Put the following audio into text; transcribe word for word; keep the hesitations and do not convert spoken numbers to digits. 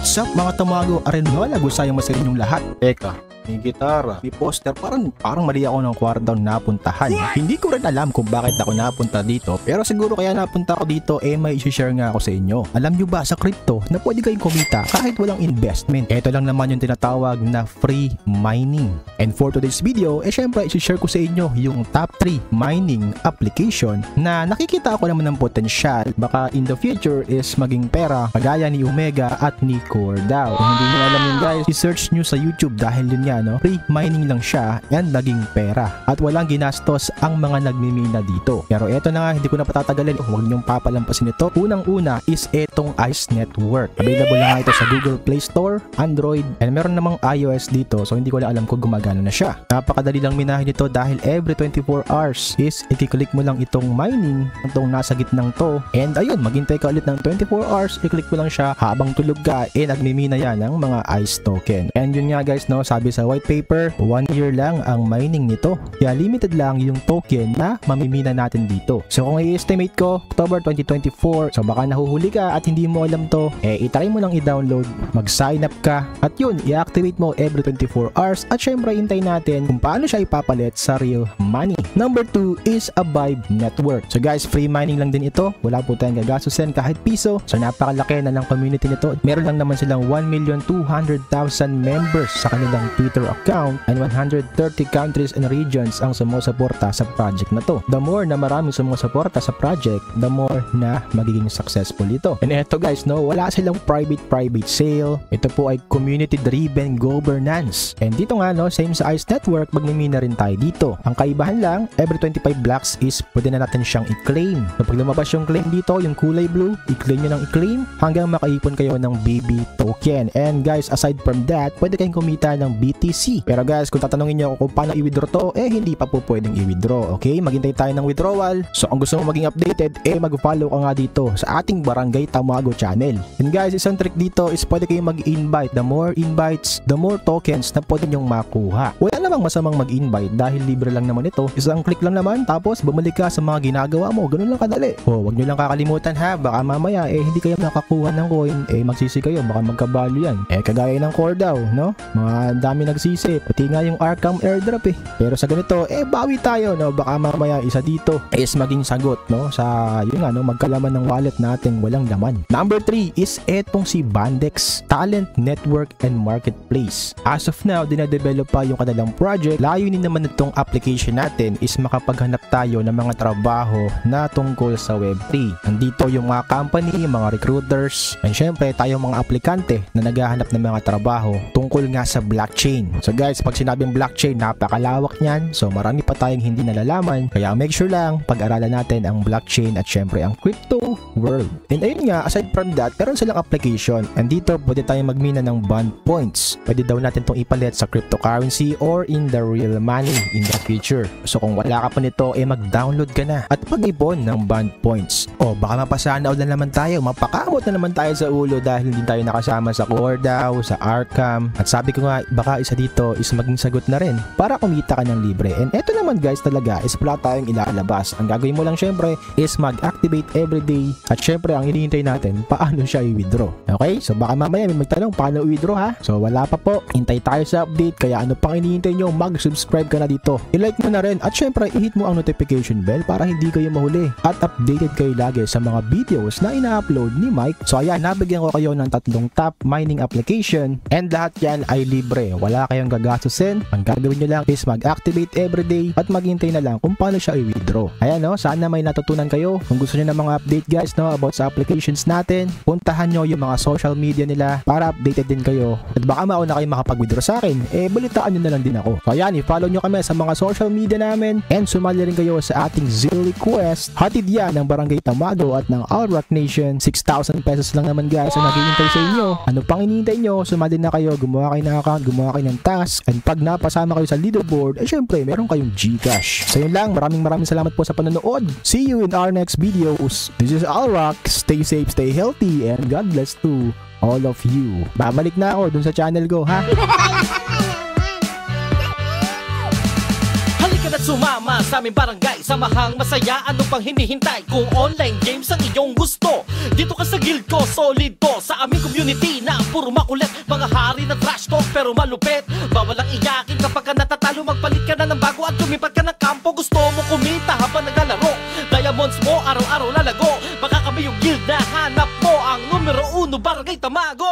What's up mga Tamago? Arenola, gusayang masaya inyong lahat. Eka, may gitara, may poster, parang, parang mali ako ng kwartang napuntahan. Hindi ko rin alam kung bakit ako napunta dito, pero siguro kaya napunta ako dito eh may isi-share nga ako sa inyo. Alam nyo ba sa crypto na pwede kayong kumita kahit walang investment? Ito lang naman yung tinatawag na free mining. And for today's video, eh syempre isi-share ko sa inyo yung top three mining application na nakikita ko naman ng potensyal baka in the future is maging pera kagaya ni Omega at ni Cordao. Kung hindi nyo alam yun guys, i-search nyo sa YouTube dahil yun nga no, free mining lang siya and naging pera at walang ginastos ang mga nagmimina dito. Pero eto na nga, hindi ko na patatagalin, huwag nyong papalampasin ito. Unang-una is etong Avive Network. Available na nga ito sa Google Play Store, Android, and meron namang iOS dito, so hindi ko na alam kung gumagana na siya. Napakadali lang minahin ito dahil every twenty-four hours is i-click mo lang itong mining, itong nasa gitnang to, and ayun, maghintay ka ulit ng twenty-four hours, i-click mo lang siya habang tulog ka, eh nagmimina yan ng mga ice token. And yun nga guys no, sabi sa white paper, one year lang ang mining nito, kaya limited lang yung token na mamimina natin dito. So kung i-estimate ko, October twenty twenty-four, so baka nahuhuli ka at hindi mo alam to, eh itry mo lang i-download, mag-sign up ka, at yun, i-activate mo every twenty-four hours, at syempre hintay natin kung paano siya ipapalit sa real money. Number two is Avive Network. So guys, free mining lang din ito, wala po tayong gagastusin kahit piso, so napakalaki na ng community nito. Meron lang naman silang one million two hundred thousand members sa kanilang Twitter account and one hundred thirty countries and regions ang sumusuporta sa project na to. The more na maraming sumusuporta sa project, the more na magiging successful ito. And eto guys no, wala silang private private sale. Ito po ay community driven governance. And dito nga no, same sa Avive Network, magmimina rin tayo dito. Ang kaibahan lang, every twenty-five blocks is pwede na natin siyang i-claim. So pag lumabas yung claim dito, yung kulay blue, i-claim nyo ng i-claim hanggang makaipon kayo ng B B token. And guys, aside from that, pwede kayong kumita ng B T C. Pero guys, kung tatanungin nyo kung paano i-withdraw to, eh hindi pa po pwedeng i-withdraw. Okay, maghintay tayo ng withdrawal. So kung gusto mo maging updated, eh mag-follow ka nga dito sa ating Barangay Tamago channel. And guys, isang trick dito is pwede kayong mag-invite. The more invites, the more tokens na pwede nyong makuha. Wala namang masamang mag-invite dahil libre lang naman ito. Isang click lang naman, tapos bumalik ka sa mga ginagawa mo. Ganun lang kadali. O, wag nyo lang kakalimutan ha, baka mamaya eh hindi kayo nakakuha ng coin, eh magsisi kayo, baka magka-value yan. Eh kagaya ng Cordao, no? Mga dami nagsisi, pati nga yung Arkham Airdrop eh. Pero sa ganito, eh bawi tayo, no? Baka mamaya isa dito is maging sagot, no? Sa yun nga, no? Magkalaman ng wallet natin walang laman. Number three is etong si Bondex, Talent Network and Marketplace. As of now, dinadevelop pa yung kanilang project. Layunin naman itong application natin is makapaghanap tayo ng mga trabaho na tungkol sa web three. Nandito yung mga company, mga recruiters, and syempre tayo mga aplikante na naghahanap ng mga trabaho tungkol nga sa blockchain. So guys, pag sinabing blockchain, napakalawak niyan. So marami pa tayong hindi nalalaman. Kaya make sure lang pag-aralan natin ang blockchain at syempre ang crypto world. And ayun nga, aside from that, meron silang application. And dito pwede tayong magmina ng bond points. Pwede daw natin itong ipalit sa cryptocurrency or in the real money in the future. So kung wala ka pa nito, eh mag-download ka na at mag-ipon ng bond points. O baka mapasana na naman tayo, mapakamot na naman tayo sa ulo dahil hindi tayo nakasama sa Cordao, sa Arkham. At sabi ko nga, baka isa dito is maging sagot na rin para kumita ka ng libre. And eto naman guys talaga is wala tayong ilalabas. Ang gagawin mo lang syempre is mag-activate everyday at syempre ang hinihintay natin paano siya i-withdraw. Okay? So baka mamaya may magtanong paano i-withdraw ha? So wala pa po. Hintay tayo sa update, kaya ano pang hinihintay nyo? Mag-subscribe ka na dito. I-like mo na rin at syempre i-hit mo ang notification bell para hindi kayo mahuli at updated kayo lagi sa mga videos na ina-upload ni Mike. So ayan, nabigyan ko kayo ng tatlong top mining application and lahat yan ay libre. Wala kayong gagastusin. Ang gagawin nyo lang is mag-activate everyday at maghintay na lang kung paano siya i-withdraw. Ayan no, sana may natutunan kayo. Kung gusto nyo ng mga update guys no, about sa applications natin, puntahan nyo yung mga social media nila para updated din kayo. At baka mauna kayo makapag-withdraw sa akin, eh balitaan nyo na lang din ako. So ayan, i-follow nyo kami sa mga social media namin and sumali rin kayo sa ating Zilly Quest. Hatid yan ng Barangay Tamago at ng Airdrop Nation. six thousand pesos lang naman guys ang naghihintay sa inyo. Ano pang hinihintay nyo? Sumali na kayo, gumawa kayo ng account, gumawa kayo ng task, and pag napasama kayo sa leaderboard, eh syempre meron kayong Gcash. So yun lang, maraming maraming salamat po sa panonood. See you in our next videos. This is Alrock. Stay safe, stay healthy, and God bless to all of you. Babalik na ako dun sa channel ko ha. Halika na Sumama sa aming barangay, samahang masaya, ano pang hinihintay? Kung online games ang iyong gusto, dito ka sa guild ko, solid to. Sa aming community na puro makulit, mga hari na trash talk pero malupit. Bawal ang iyakin kapag ka natatalo, magpalit ka na ng bago at lumipat ka ng kampo. Gusto mo kumita habang naglalaro, diamonds mo araw-araw lalago. Baka kami yung guild na hanap mo, ang numero uno barangay Tamago.